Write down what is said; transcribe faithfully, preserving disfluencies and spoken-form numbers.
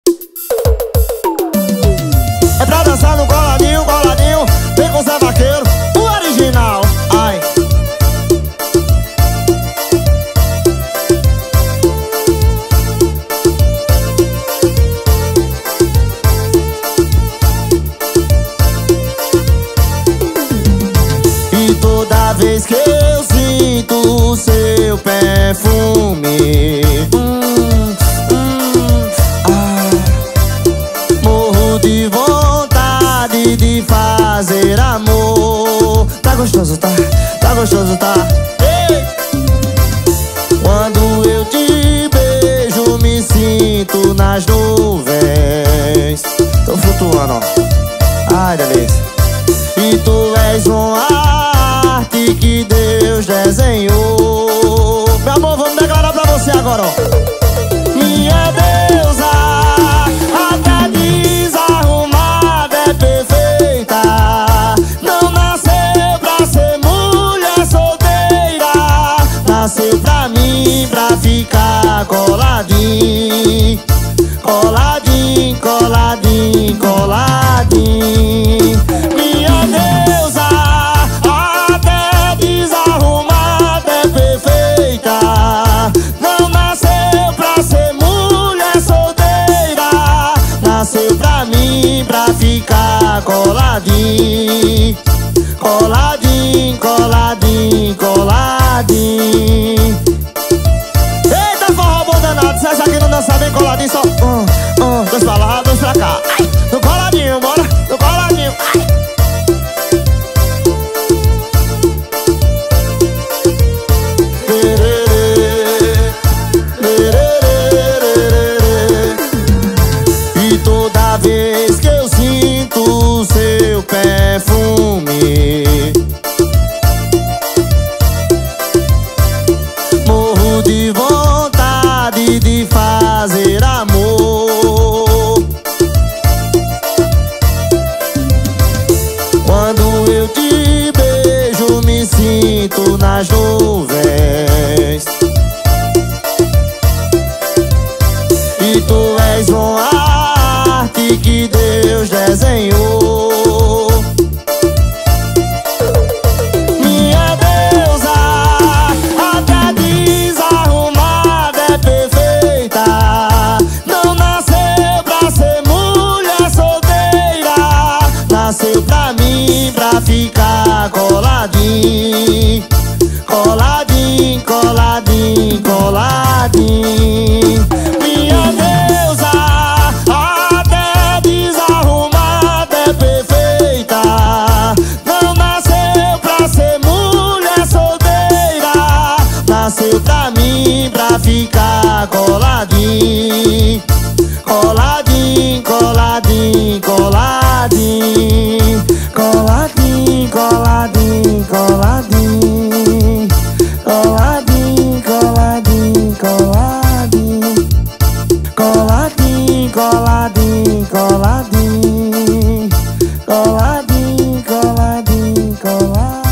É pra dançar no coladinho, coladinho. Vem com Zé Vaqueiro, o original. Ai. E toda vez que eu sinto o seu perfume, hum, hum, ah, morro de vontade de fazer amor. Tá gostoso, tá? Tá gostoso, tá? Ei! Quando eu te beijo, me sinto nas nuvens. Tô flutuando, ó. Ai, delícia. E tu és uma arte que Deus desenhou. Meu amor, vamos declarar pra você agora, ó. Minha deusa, até desarrumada é perfeita. Não nasceu pra ser mulher solteira. Nasceu pra mim, pra ficar coladinho. Coladinho, coladinho, coladinho. Minha deusa, até desarrumada é perfeita. Não nasceu pra ser mulher solteira. Nasceu pra mim, pra ficar coladinho. Coladinho, coladinho, coladinho. Eita, forró bom danado. Se essa aqui não dança bem coladinho, só um, um, dois pra lá, dois pra cá. Ai, no coladinho, bora, no coladinho. Ai. E toda vez que eu sinto o seu perfume, morro de vontade de fazer amor. Quando eu te beijo, me sinto nas nuvens. E tu és uma arte que Deus desenhou. Minha deusa, até desarrumada é perfeita. Não nasceu pra ser mulher solteira. Nasceu pra mim, pra ficar coladinho. Coladinho, coladinho, coladinho. Minha deusa, até desarrumada é perfeita. Não nasceu pra ser mulher solteira. Nasceu pra mim, pra ficar coladinho. Coladinho, coladinho, coladinho. Coladinho, coladinho, coladinho. Coladinho, coladinho, coladinho. Coladinho, coladinho, coladinho. Coladinho, coladinho, coladinho.